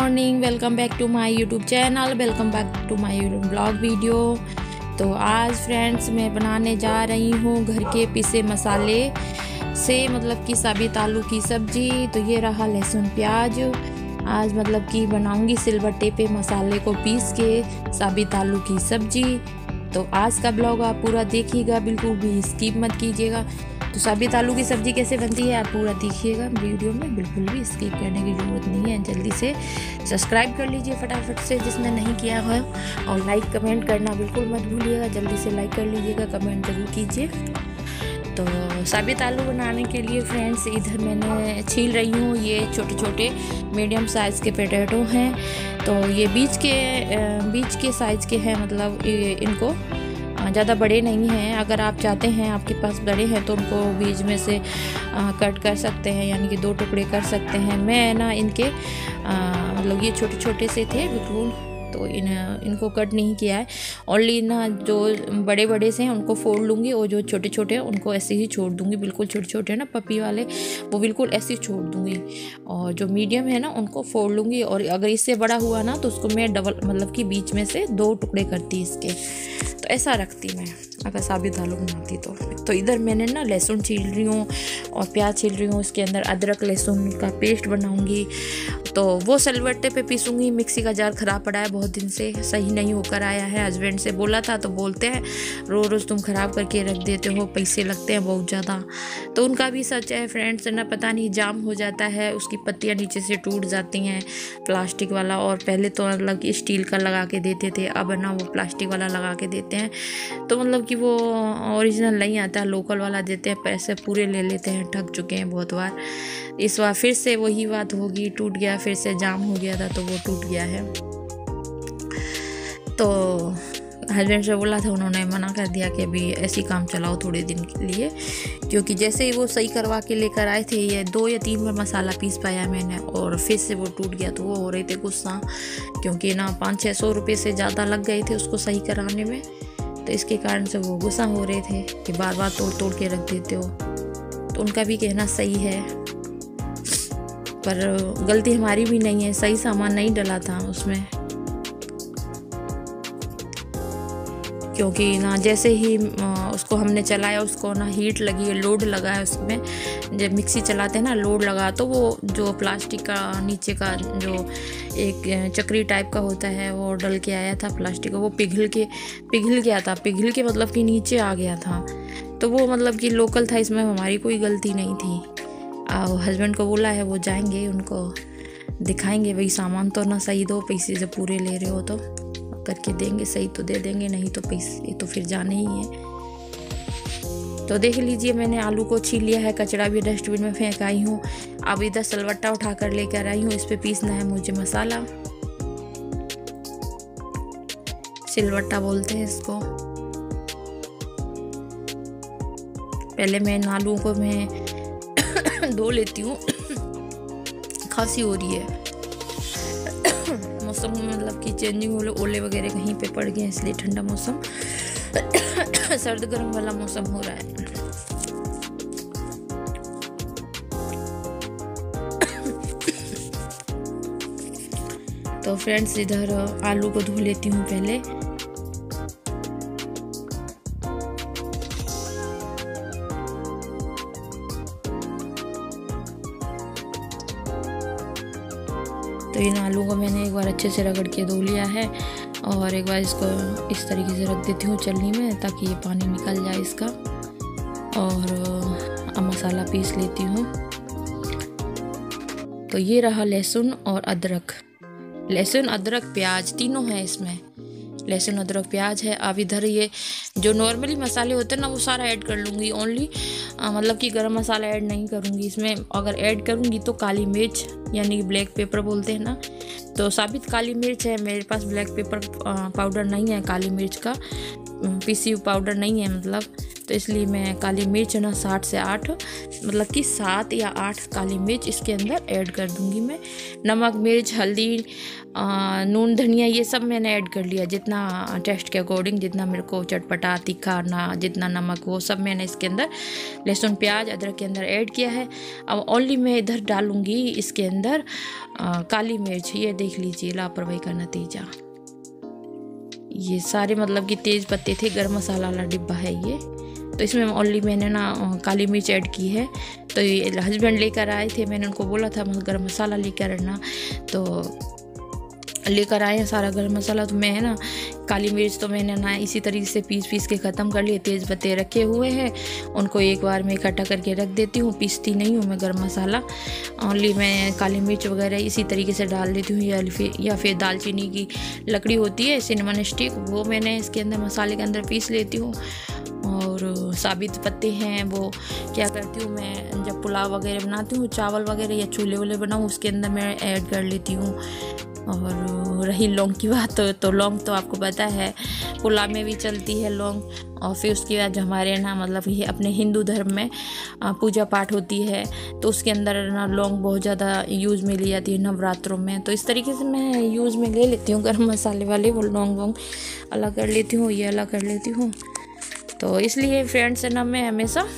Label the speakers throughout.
Speaker 1: Morning, welcome back to my YouTube channel, welcome back to my blog video. तो आज friends मैं बनाने जा रही हूँ घर के पिसे मसाले से मतलब कि साबित आलू की सब्जी। तो ये रहा लहसुन प्याज। आज मतलब कि बनाऊंगी सिलबट्टे पे मसाले को पीस के साबित आलू की सब्जी। तो आज का ब्लॉग आप पूरा देखिएगा, बिल्कुल भी स्किप मत कीजिएगा। तो साबित आलू की सब्ज़ी कैसे बनती है आप पूरा देखिएगा वीडियो में, बिल्कुल भी स्किप करने की ज़रूरत नहीं है। जल्दी से सब्सक्राइब कर लीजिए फटाफट से जिसने नहीं किया है, और लाइक कमेंट करना बिल्कुल मत भूलिएगा। जल्दी से लाइक कर लीजिएगा, कमेंट जरूर कीजिए। तो साबित आलू बनाने के लिए फ्रेंड्स इधर मैंने छील रही हूँ। ये छोटे छोटे मीडियम साइज़ के पोटैटो हैं। तो ये बीच के साइज़ के हैं, मतलब इनको ज़्यादा बड़े नहीं हैं। अगर आप चाहते हैं आपके पास बड़े हैं तो उनको बीच में से कट कर सकते हैं, यानी कि 2 टुकड़े कर सकते हैं। मैं ना इनके मतलब ये छोटे छोटे से थे बिल्कुल, तो इनको कट नहीं किया है। ओनली ना जो बड़े बड़े से हैं उनको फोड़ लूँगी, और जो छोटे छोटे हैं उनको ऐसे ही छोड़ दूँगी। बिल्कुल छोटे छोटे हैं ना पपी वाले, वो बिल्कुल ऐसे ही छोड़ दूँगी। और जो मीडियम है ना उनको फोड़ लूँगी, और अगर इससे बड़ा हुआ ना तो उसको मैं डबल मतलब कि बीच में से 2 टुकड़े करती इसके। तो ऐसा रखती मैं अगर साबित आलू बनाती तो इधर मैंने ना लहसुन छील रही हूँ और प्याज छील रही हूँ। इसके अंदर अदरक लहसुन का पेस्ट बनाऊँगी। तो वो सिलबट्टे पे पीसूँगी। मिक्सी का जार ख़राब पड़ा है, बहुत दिन से सही नहीं होकर आया है। हस्बैंड से बोला था तो बोलते हैं रोज़ रोज़ तुम ख़राब करके रख देते हो, पैसे लगते हैं बहुत ज़्यादा। तो उनका भी सच है फ्रेंड्स, ना पता नहीं जाम हो जाता है, उसकी पत्तियाँ नीचे से टूट जाती हैं प्लास्टिक वाला। और पहले तो मतलब कि स्टील का लगा के देते थे, अब ना वो प्लास्टिक वाला लगा के देते हैं। तो मतलब कि वो ओरिजिनल नहीं आता, लोकल वाला देते हैं, पैसे पूरे ले लेते हैं। ठग चुके हैं बहुत बार। इस बार फिर से वही बात होगी, टूट गया, फिर से जाम हो गया था तो वो टूट गया है। तो हस्बैंड से बोला था, उन्होंने मना कर दिया कि अभी ऐसी काम चलाओ थोड़े दिन के लिए, क्योंकि जैसे ही वो सही करवा के लेकर आए थे, ये 2 या 3 बार मसाला पीस पाया मैंने और फिर से वो टूट गया। तो वो हो रहे थे गुस्सा, क्योंकि ना 500-600 रुपये से ज़्यादा लग गए थे उसको सही कराने में। तो इसके कारण से वो गुस्सा हो रहे थे कि बार बार तोड़ तोड़ के रख देते हो। तो उनका भी कहना सही है, पर गलती हमारी भी नहीं है, सही सामान नहीं डला था उसमें। क्योंकि ना जैसे ही उसको हमने चलाया, उसको ना हीट लगी, लोड लगा है उसमें। जब मिक्सी चलाते हैं ना लोड लगा, तो वो जो प्लास्टिक का नीचे का जो एक चक्री टाइप का होता है वो डल के आया था प्लास्टिक का, वो पिघल गया था। पिघल के मतलब कि नीचे आ गया था। तो वो मतलब कि लोकल था, इसमें हमारी कोई गलती नहीं थी। हस्बैंड को बोला है वो जाएंगे, उनको दिखाएंगे भाई सामान तो ना सही दो, पैसे जब पूरे ले रहे हो तो करके देंगे, सही तो दे देंगे, नहीं तो पैसे तो फिर जाने ही है। तो देख लीजिए मैंने आलू को छील लिया है, कचरा भी डस्टबिन में फेंक आई हूँ। अब इधर सिलबट्टा उठा कर लेकर आई हूँ, इस पे पीसना है मुझे मसाला। सिलबट्टा बोलते हैं इसको। पहले मैं इन आलू को मैं धो लेती हूँ, खांसी हो रही है। मौसम मतलब कि चेंजिंग ओले वगैरह कहीं पे पड़ गए, इसलिए ठंडा मौसम सर्द गर्म वाला मौसम हो रहा है। तो फ्रेंड्स इधर आलू को धो लेती हूँ पहले। तो इन आलू को मैंने एक बार अच्छे से रगड़ के धो लिया है, और एक बार इसको इस तरीके से रख देती हूँ चलनी में, ताकि ये पानी निकल जाए इसका। और अब मसाला पीस लेती हूँ। तो ये रहा लहसुन और अदरक, लहसुन अदरक प्याज तीनों है इसमें। लहसुन अदरक प्याज है। अब इधर ये जो नॉर्मली मसाले होते हैं ना वो सारा ऐड कर लूँगी। ओनली मतलब कि गरम मसाला ऐड नहीं करूँगी इसमें। अगर ऐड करूँगी तो काली मिर्च, यानी कि ब्लैक पेपर बोलते हैं ना, तो साबित काली मिर्च है मेरे पास। ब्लैक पेपर पाउडर नहीं है, काली मिर्च का पीसी पाउडर नहीं है मतलब। तो इसलिए मैं काली मिर्च ना 7 से 8 मतलब कि 7 या 8 काली मिर्च इसके अंदर ऐड कर दूंगी मैं। नमक, मिर्च, हल्दी, नून, धनिया ये सब मैंने ऐड कर लिया, जितना टेस्ट के अकॉर्डिंग, जितना मेरे को चटपटा तीखा ना, जितना नमक वो सब मैंने इसके अंदर, लहसुन, प्याज, अदरक के अंदर ऐड किया है। अब ओनली मैं इधर डालूंगी इसके अंदर काली मिर्च। ये देख लीजिए लापरवाही का नतीजा। ये सारे मतलब कि तेज़ पत्ते थे, गरम मसाला वाला डिब्बा है ये। तो इसमें ओनली मैंने ना काली मिर्च ऐड की है। तो ये हस्बैंड लेकर आए थे, मैंने उनको बोला था गरम मसाला लेकर आना, तो लेकर आए हैं सारा गरम मसाला। तो मैं है ना काली मिर्च तो मैंने ना इसी तरीके से पीस के ख़त्म कर लिए। तेज़ पत्ते रखे हुए हैं, उनको एक बार में इकट्ठा करके रख देती हूँ, पीसती नहीं हूँ मैं गरम मसाला। ओनली मैं काली मिर्च वगैरह इसी तरीके से डाल देती हूँ, या फिर दालचीनी की लकड़ी होती है सिनेमन स्टिक, वो मैंने इसके अंदर मसाले के अंदर पीस लेती हूँ। और साबित पत्ते हैं वो क्या करती हूँ मैं, जब पुलाव वगैरह बनाती हूँ, चावल वगैरह या छोले वोले बनाऊँ, उसके अंदर मैं ऐड कर लेती हूँ। और रही लौंग की बात, तो लौंग तो आपको पता है पुलाव में भी चलती है लौंग। और फिर उसके बाद जो हमारे ना मतलब ये अपने हिंदू धर्म में पूजा पाठ होती है, तो उसके अंदर ना लौंग बहुत ज़्यादा यूज़ में ली जाती है नवरात्रों में। तो इस तरीके से मैं यूज़ में ले लेती हूँ गरम मसाले वाले, वो लौंग वोंग अलग कर लेती हूँ, ये अलग कर लेती हूँ। तो इसलिए फ्रेंड्स ना मैं हमेशा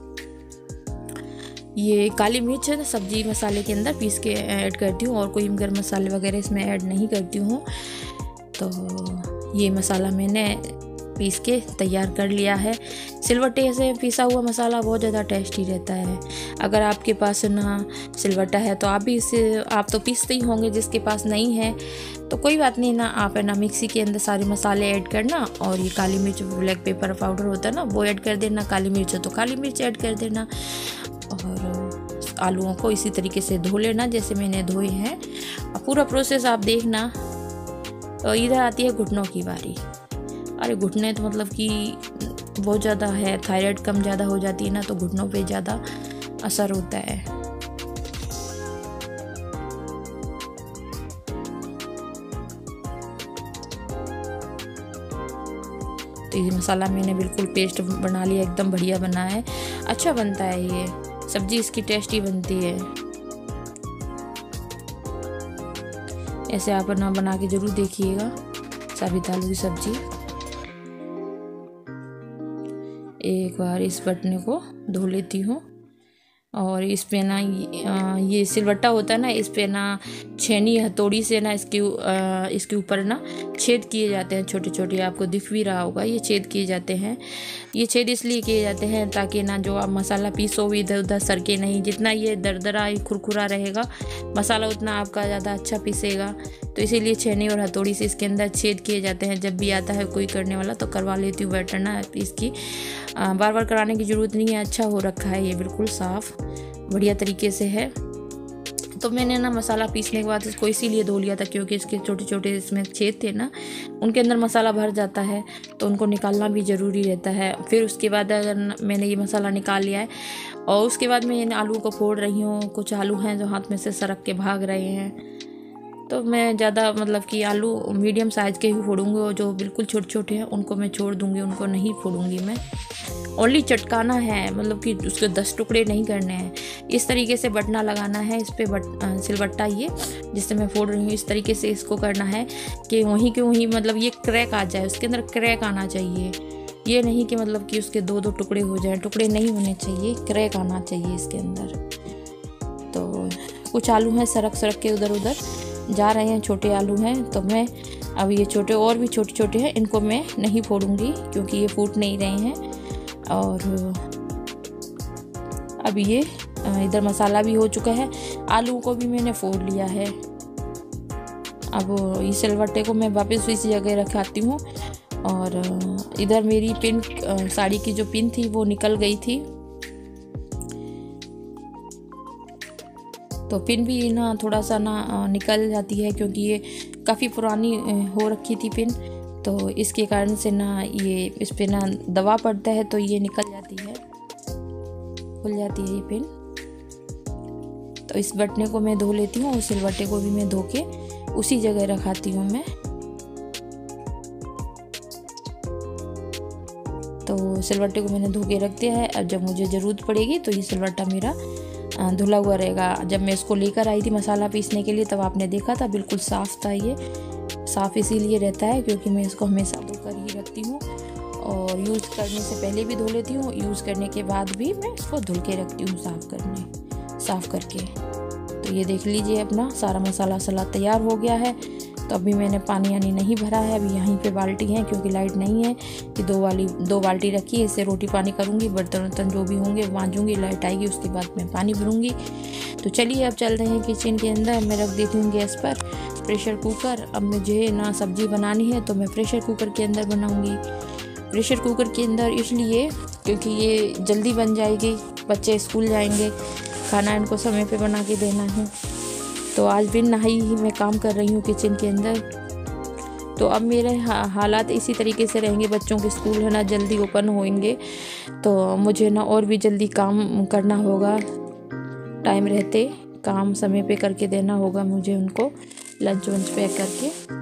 Speaker 1: ये काली मिर्च है ना सब्जी मसाले के अंदर पीस के ऐड करती हूँ, और कोई गरम मसाले वगैरह इसमें ऐड नहीं करती हूँ। तो ये मसाला मैंने पीस के तैयार कर लिया है। सिलवट्टे से पीसा हुआ मसाला बहुत ज़्यादा टेस्टी रहता है। अगर आपके पास ना सिलवट्टा है तो आप भी इसे, आप तो पीसते ही होंगे, जिसके पास नहीं है तो कोई बात नहीं ना, आप है ना मिक्सी के अंदर सारे मसाले ऐड करना, और ये काली मिर्च ब्लैक पेपर पाउडर होता है ना वो ऐड कर देना, काली मिर्च तो काली मिर्च ऐड कर देना। और आलूओं को इसी तरीके से धो लेना जैसे मैंने धोए हैं। पूरा प्रोसेस आप देखना। तो इधर आती है घुटनों की बारी। अरे घुटने तो मतलब कि बहुत ज़्यादा है, थायराइड कम ज़्यादा हो जाती है ना, तो घुटनों पे ज़्यादा असर होता है। तो ये मसाला मैंने बिल्कुल पेस्ट बना लिया, एकदम बढ़िया बना है, अच्छा बनता है ये सब्जी, इसकी टेस्टी बनती है। ऐसे आप ना बना के ज़रूर देखिएगा साबित आलू की सब्जी। एक बार इस बटने को धो लेती हूँ, और इस पे ना ये सिलवट्टा होता है ना, इस पे ना छेनी हथौड़ी से ना इसके ऊपर ना छेद किए जाते हैं छोटे छोटे, आपको दिख भी रहा होगा ये छेद किए जाते हैं। ये छेद इसलिए किए जाते हैं ताकि ना जो आप मसाला पीसो भी इधर उधर सरके नहीं, जितना ये दरदरा खुरखुरा रहेगा मसाला उतना आपका ज़्यादा अच्छा पीसेगा। तो इसीलिए छेनी और हथौड़ी से इसके अंदर छेद किए जाते हैं। जब भी आता है कोई करने वाला तो करवा लेती हूँ बैटर ना, इसकी बार बार कराने की ज़रूरत नहीं है, अच्छा हो रखा है ये बिल्कुल साफ़ बढ़िया तरीके से है। तो मैंने ना मसाला पीसने के बाद इसको इसीलिए धो लिया था क्योंकि इसके छोटे छोटे इसमें छेद थे ना, उनके अंदर मसाला भर जाता है, तो उनको निकालना भी ज़रूरी रहता है। फिर उसके बाद अगर मैंने ये मसाला निकाल लिया है, और उसके बाद मैं इन आलू को फोड़ रही हूँ। कुछ आलू हैं जो हाथ में से सरक के भाग रहे हैं, तो मैं ज़्यादा मतलब कि आलू मीडियम साइज़ के ही फोड़ूंगी, और जो बिल्कुल छोटे छोटे हैं उनको मैं छोड़ दूंगी, उनको नहीं फोड़ूंगी मैं। ओनली चटकाना है, मतलब कि उसके 10 टुकड़े नहीं करने हैं। इस तरीके से बटना लगाना है इस पर, सिलबट्टा ये जिससे मैं फोड़ रही हूँ, इस तरीके से इसको करना है कि वहीं के वहीं मतलब ये क्रैक आ जाए, उसके अंदर क्रैक आना चाहिए। ये नहीं कि मतलब कि उसके 2-2 टुकड़े हो जाएं, टुकड़े नहीं होने चाहिए, क्रैक आना चाहिए इसके अंदर। तो कुछ आलू हैं सरक सरक के उधर उधर जा रहे हैं, छोटे आलू हैं, तो मैं अब ये छोटे और भी छोटे छोटे हैं, इनको मैं नहीं फोड़ूंगी क्योंकि ये फूट नहीं रहे हैं। और अब ये इधर मसाला भी हो चुका है, आलू को भी मैंने फोड़ लिया है। अब इस सिलवट्टे को मैं वापस इसी जगह रखाती हूँ। और इधर मेरी पिन, साड़ी की जो पिन थी वो निकल गई थी, तो पिन भी ना थोड़ा सा ना निकल जाती है क्योंकि ये काफ़ी पुरानी हो रखी थी पिन, तो इसके कारण से ना ये इस पे ना दबाव पड़ता है तो ये निकल जाती है, खुल जाती है ये पिन। तो इस बटने को मैं धो लेती हूँ और सिलवट्टे को भी मैं धो के उसी जगह रखाती हूँ मैं। तो सिलवट्टे को मैंने धो के रख दिया है। अब जब मुझे ज़रूरत पड़ेगी तो ये सिलवट्टा मेरा धुला हुआ रहेगा। जब मैं इसको लेकर आई थी मसाला पीसने के लिए तब आपने देखा था बिल्कुल साफ़ था। ये साफ़ इसीलिए रहता है क्योंकि मैं इसको हमेशा धोकर ही रखती हूँ और यूज़ करने से पहले भी धो लेती हूँ, यूज़ करने के बाद भी मैं इसको धुल के रखती हूँ साफ़ करके। तो ये देख लीजिए अपना सारा मसाला वसाला तैयार हो गया है। तो अभी मैंने पानी यानी नहीं भरा है, अभी यहीं पे बाल्टी है क्योंकि लाइट नहीं है कि दो बाल्टी रखी है। इससे रोटी पानी करूँगी, बर्तन वर्तन जो भी होंगे मांजूँगी, लाइट आएगी उसके बाद मैं पानी भरूँगी। तो चलिए अब चल रहे हैं किचन के अंदर। मैं रख देती हूँ गैस पर प्रेशर कुकर। अब मुझे ना सब्ज़ी बनानी है तो मैं प्रेशर कुकर के अंदर बनाऊँगी। प्रेशर कुकर के अंदर इसलिए क्योंकि ये जल्दी बन जाएगी, बच्चे स्कूल जाएंगे, खाना इनको समय पे बना के देना है। तो आज बिन नहाई ही मैं काम कर रही हूँ किचन के अंदर। तो अब मेरे हालात इसी तरीके से रहेंगे, बच्चों के स्कूल है ना जल्दी ओपन होंगे तो मुझे ना और भी जल्दी काम करना होगा, टाइम रहते काम समय पे करके देना होगा मुझे उनको लंच वंच पैक करके।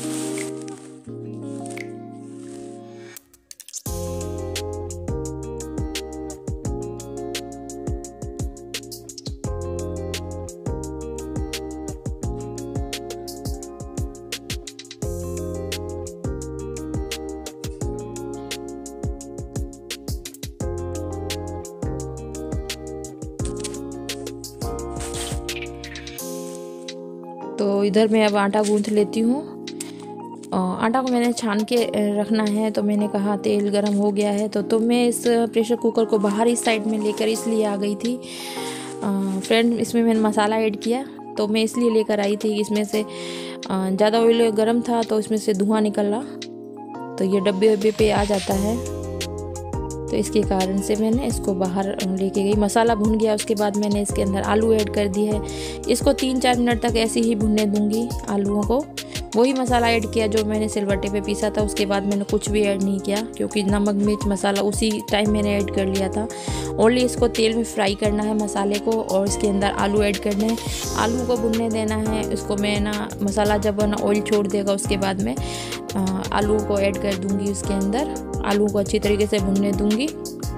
Speaker 1: तो इधर मैं अब आटा गूंथ लेती हूँ। आटा को मैंने छान के रखना है। तो मैंने कहा तेल गरम हो गया है तो मैं इस प्रेशर कुकर को बाहर इस साइड में लेकर इसलिए आ गई थी फ्रेंड। इसमें मैंने मसाला ऐड किया तो मैं इसलिए लेकर आई थी, इसमें से ज़्यादा ऑयल गरम था तो इसमें से धुआं निकला तो ये डब्बे पे आ जाता है। तो इसके कारण से मैंने इसको बाहर लेके गई। मसाला भुन गया, उसके बाद मैंने इसके अंदर आलू ऐड कर दिए है। इसको 3-4 मिनट तक ऐसे ही भुनने दूंगी आलूओं को। वही मसाला ऐड किया जो मैंने सिलबट्टे पे पीसा था, उसके बाद मैंने कुछ भी ऐड नहीं किया क्योंकि नमक मिर्च मसाला उसी टाइम मैंने ऐड कर लिया था। ओनली इसको तेल में फ्राई करना है मसाले को और इसके अंदर आलू ऐड करने हैं, आलू को भुनने देना है। इसको मैं ना मसाला जब ना ऑयल छोड़ देगा उसके बाद मैं आलू को ऐड कर दूंगी उसके अंदर। आलू को अच्छी तरीके से भुनने दूंगी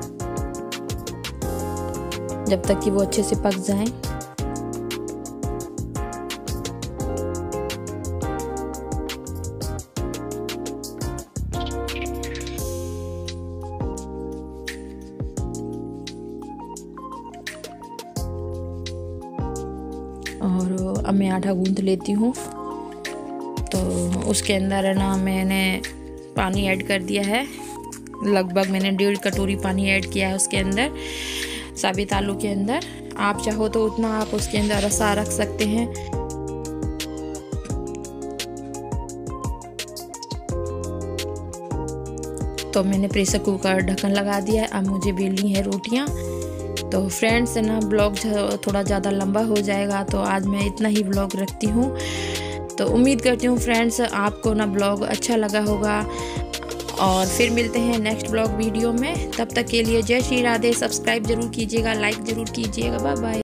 Speaker 1: जब तक कि वो अच्छे से पक जाएं। और अब मैं आटा गूंथ लेती हूँ। तो उसके अंदर ना मैंने पानी ऐड कर दिया है, लगभग मैंने 1.5 कटोरी पानी ऐड किया है उसके अंदर साबित आलू के अंदर। आप चाहो तो उतना आप उसके अंदर रसा रख सकते हैं। तो मैंने प्रेशर कुकर ढक्कन लगा दिया है। अब मुझे बेलनी है रोटियां। तो फ्रेंड्स ना ब्लॉग थोड़ा ज़्यादा लंबा हो जाएगा तो आज मैं इतना ही ब्लॉग रखती हूँ। तो उम्मीद करती हूँ फ्रेंड्स आपको ना ब्लॉग अच्छा लगा होगा और फिर मिलते हैं नेक्स्ट ब्लॉग वीडियो में। तब तक के लिए जय श्री राधे। सब्सक्राइब जरूर कीजिएगा, लाइक ज़रूर कीजिएगा। Bye bye.